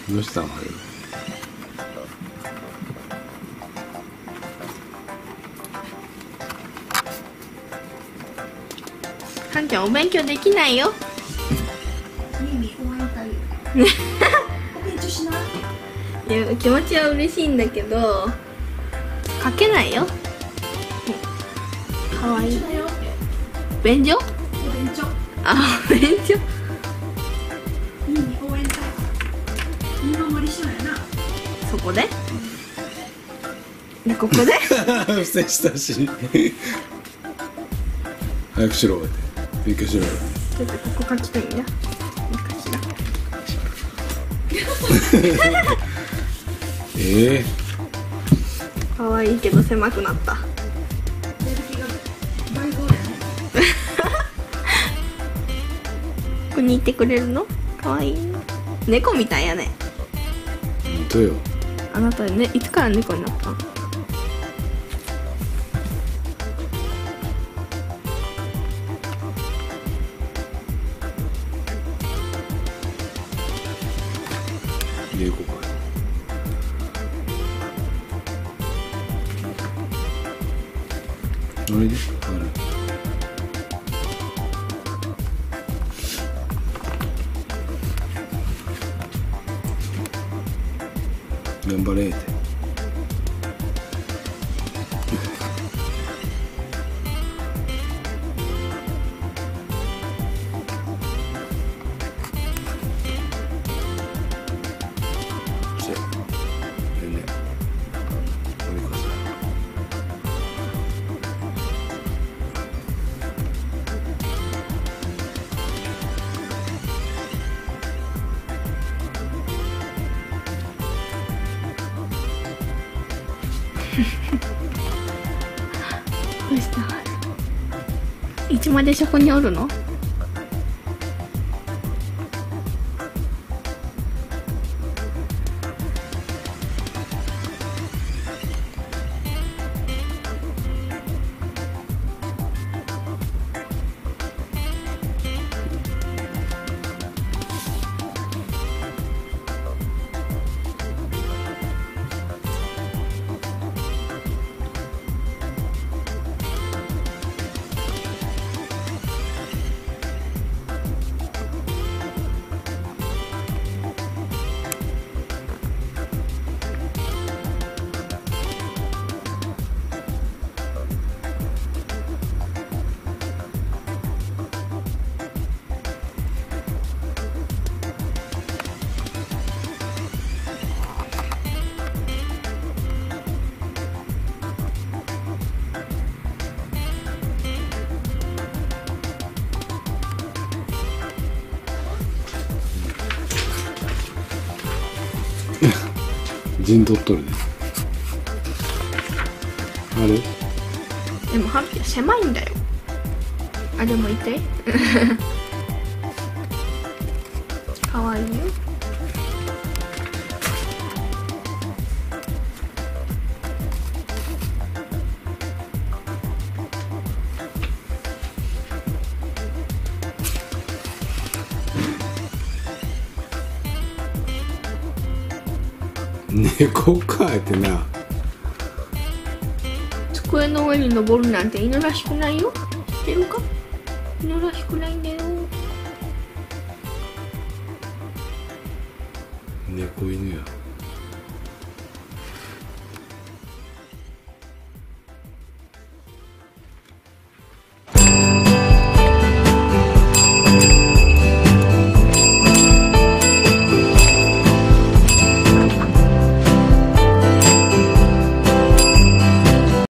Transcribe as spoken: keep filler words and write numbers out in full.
どうしたの？はる。 はんちゃんお勉強できないよ。 耳終わりたいよ。お勉強しない。 いや気持ちは嬉しいんだけど書けないよ。かわいい。便所？ お勉強。 あ、便所。 耳応援隊。見守りしようやな。 そこで？でここで？ 伏せしたし。早くしろって。勉強しろよ。 ちょっとここ書きたいんだ。いいかしら。 ええー。可愛いけど狭くなった。 やる気が倍増やね。 ここにいてくれるの？可愛い。猫みたいやね。 本当よ。 あなたね、いつから猫になったの？ 猫か。あれで、あれ。頑張れって。 どうした？いつまでそこにおるの？ 陣取っとるね。あれ？ でもハンピは狭いんだよ。あれもいて。かわいいよ。 猫かえってな。 机の上に登るなんて犬らしくないよ。知ってるか？犬らしくないんだよ。 猫犬や。